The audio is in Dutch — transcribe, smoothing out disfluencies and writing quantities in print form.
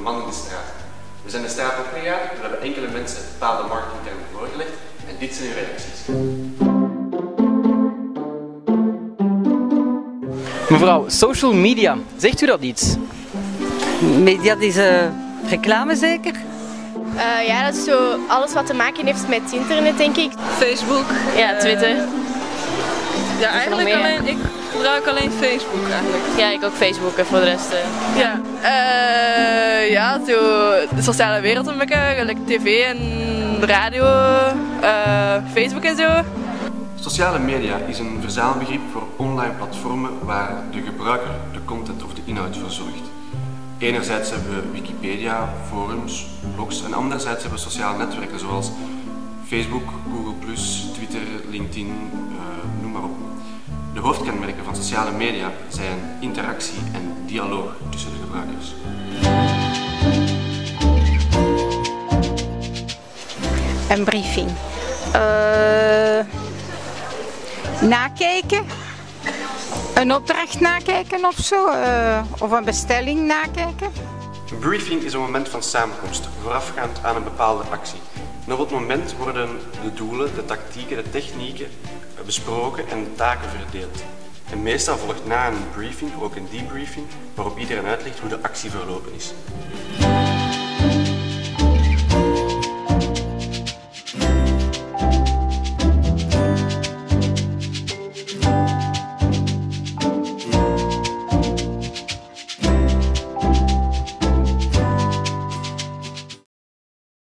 man in de straat. We zijn de straat opgegaan, we hebben enkele mensen bepaalde marketingtermen voorgelegd en dit zijn hun reacties. Mevrouw, social media, zegt u dat iets? Media is reclame zeker? Ja, dat is zo alles wat te maken heeft met internet, denk ik. Facebook. Ja, Twitter. Ja, eigenlijk alleen, ik gebruik alleen Facebook eigenlijk. Ja, ik ook Facebook en voor de rest. Ja. Ja, zo de sociale wereld een beetje, gelijk tv en radio, Facebook en zo. Sociale media is een verzamelbegrip voor online platformen waar de gebruiker de content of de inhoud verzorgt. Enerzijds hebben we Wikipedia, forums, blogs en anderzijds hebben we sociale netwerken zoals Facebook, Google+, Twitter, LinkedIn, noem maar op. De hoofdkenmerken van sociale media zijn interactie en dialoog tussen de gebruikers. Een briefing. Nakijken. Een opdracht nakijken of zo. Of een bestelling nakijken. Een briefing is een moment van samenkomst, voorafgaand aan een bepaalde actie. En op dat moment worden de doelen, de tactieken, de technieken besproken en de taken verdeeld. En meestal volgt na een briefing ook een debriefing, waarop iedereen uitlegt hoe de actie verlopen is.